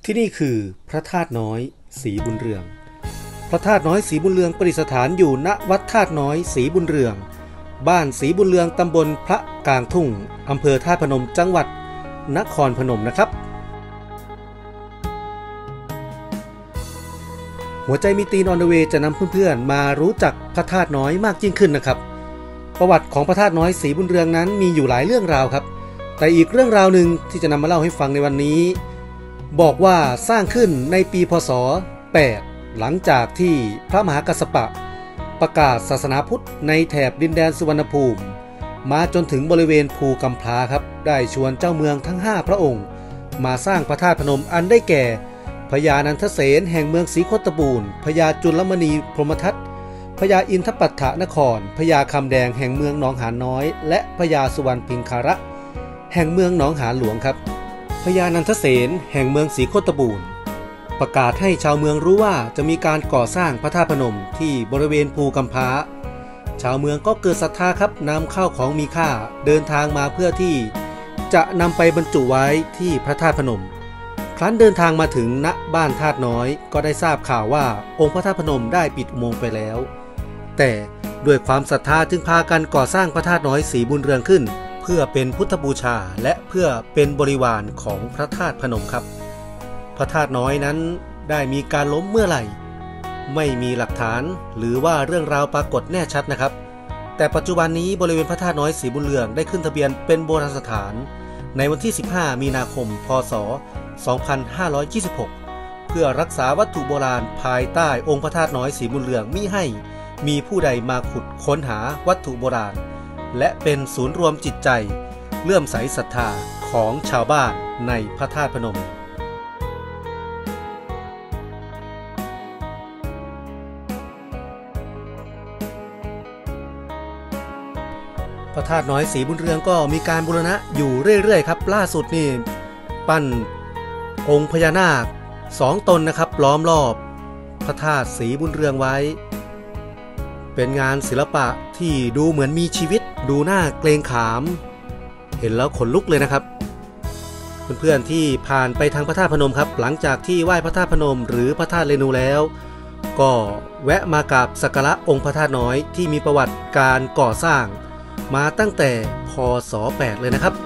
ที่นี่คือพระธาตุน้อยศรีบุญเรืองพระธาตุน้อยศรีบุญเรืองประดิษฐานอยู่ณวัดธาตุน้อยศรีบุญเรืองบ้านศรีบุญเรืองตำบลพระกลางทุ่งอำเภอธาตุพนมจังหวัดนครพนมนะครับหัวใจมีตีนออนเดอะเวย์จะนำเพื่อนๆมารู้จักพระธาตุน้อยมากยิ่งขึ้นนะครับประวัติของพระธาตุน้อยศรีบุญเรืองนั้นมีอยู่หลายเรื่องราวครับแต่อีกเรื่องราวหนึ่งที่จะนำมาเล่าให้ฟังในวันนี้บอกว่าสร้างขึ้นในปีพ.ศ. 8หลังจากที่พระมหากัสสปะประกาศศาสนาพุทธในแถบดินแดนสุวรรณภูมิมาจนถึงบริเวณภูกำพร้าครับได้ชวนเจ้าเมืองทั้ง5พระองค์มาสร้างพระธาตุพนมอันได้แก่พญานันทเสนแห่งเมืองศรีโคตบูรณ์พญาจุลมณีพรหมทัตพญาอินทปัฏฐนครพญาคำแดงแห่งเมืองหนองหานน้อยและพญาสุวรรณพิงคาระแห่งเมืองหนองหานหลวงครับพญานันทเสนแห่งเมืองศรีโคตบูรณ์ประกาศให้ชาวเมืองรู้ว่าจะมีการก่อสร้างพระธาตุพนมที่บริเวณภูกำพร้าชาวเมืองก็เกิดศรัทธาครับนำข้าวของมีค่าเดินทางมาเพื่อที่จะนำไปบรรจุไว้ที่พระธาตุพนมครั้นเดินทางมาถึงณบ้านธาตุน้อยก็ได้ทราบข่าวว่าองค์พระธาตุพนมได้ปิดอุโมงค์ไปแล้วแต่ด้วยความศรัทธาจึงพากันก่อสร้างพระธาตุน้อยศรีบุญเรืองขึ้นเพื่อเป็นพุทธบูชาและเพื่อเป็นบริวารของพระธาตุพนมครับพระธาตุน้อยนั้นได้มีการล้มเมื่อไหร่ไม่มีหลักฐานหรือว่าเรื่องราวปรากฏแน่ชัดนะครับแต่ปัจจุบันนี้บริเวณพระธาตุน้อยศรีบุญเรืองได้ขึ้นทะเบียนเป็นโบราณสถานในวันที่15มีนาคมพ.ศ. 2526เพื่อรักษาวัตถุโบราณภายใต้องค์พระธาตุน้อยศรีบุญเรืองมิให้มีผู้ใดมาขุดค้นหาวัตถุโบราณและเป็นศูนย์รวมจิตใจเลื่อมใสศรัทธาของชาวบ้านในพระธาตุพนมพระธาตุน้อยศรีบุญเรืองก็มีการบูรณะอยู่เรื่อยๆครับล่าสุดนี่ปั้นองค์พญานาค2 ตนนะครับล้อมรอบพระธาตุศรีบุญเรืองไว้เป็นงานศิลปะที่ดูเหมือนมีชีวิตดูน่าเกรงขามเห็นแล้วขนลุกเลยนะครับเพื่อนๆที่ผ่านไปทางพระธาตุพนมครับหลังจากที่ไหว้พระธาตุพนมหรือพระธาตุเรนูแล้วก็แวะมากราบสักการะองค์พระธาตุน้อยที่มีประวัติการก่อสร้างมาตั้งแต่พ.ศ. 8เลยนะครับ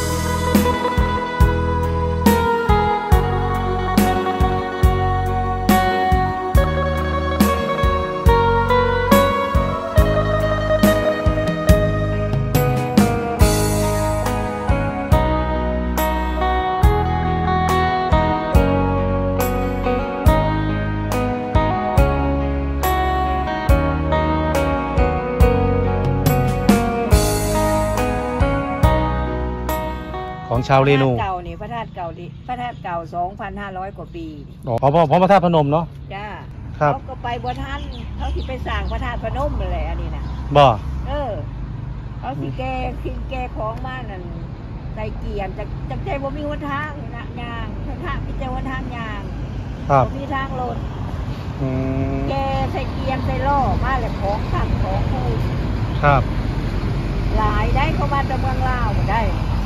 ของชาวเรนูเก่านี่พระธาตุเก่าดิพระธาตุเก่า 2,500 กว่าปีอ๋อเพราะพระธาตุพนมเนาะจ้าครับเขาก็ไปบ่ทันเขาสิไปสร้างพระธาตุพนมเลยอันนี้นะบ่เขาสิแกของมานั่นใส่เกียร์จากใจบ่มีหนทางนะยางทางมีแต่หนทางยางครับบ่มีทางรถแกใส่เกียร์ใส่ล้อมาแล้วของขังของคูครับหลายได้เข้ามาจากเมืองลาวก็ได้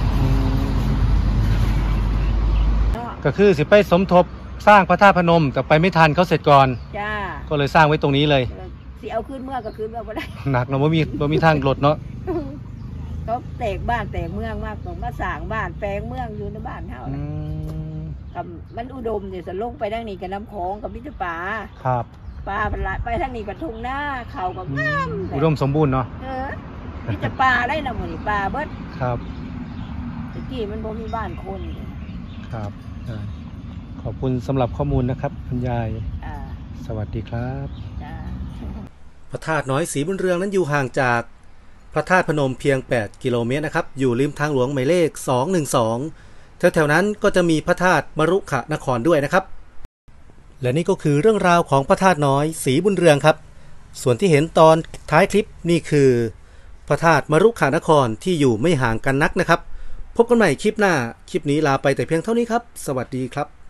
ก็คือสิไปสมทบสร้างพระธาตุพนมแต่ไปไม่ทันเขาเสร็จก่อนจ้าก็เลยสร้างไว้ตรงนี้เลยสิเอาขึ้นเมื่อก็ขึ้นเมื่อบ่ได้หนักเนาะบ่มีทางรถเนาะก็แตกบ้านแตกเมืองมากกว่ามาสร้างบ้านแปลงเมืองอยู่ในบ้านเฮานะกับมันอุดมเนี่ยจะลงไปทางนี้กับน้ำของกับมิตรป่าครับป่าไปทางนี้กับทุ่งนาเขากับงามอุดมสมบูรณ์เนาะมิตรป่าได้นะหมื้อนี้ป่าเบิดครับตะกี้มันบ่มีบ้านคนครับขอบคุณสำหรับข้อมูลนะครับคุณยายสวัสดีครับพระธาตุน้อยศรีบุญเรืองนั้นอยู่ห่างจากพระธาตุพนมเพียง8 กิโลเมตรนะครับอยู่ริมทางหลวงหมายเลข212แถวๆนั้นก็จะมีพระธาตุมรุขนครด้วยนะครับและนี่ก็คือเรื่องราวของพระธาตุน้อยศรีบุญเรืองครับส่วนที่เห็นตอนท้ายคลิปนี่คือพระธาตุมรุขนครที่อยู่ไม่ห่างกันนักนะครับพบกันใหม่คลิปหน้าคลิปนี้ลาไปแต่เพียงเท่านี้ครับสวัสดีครับ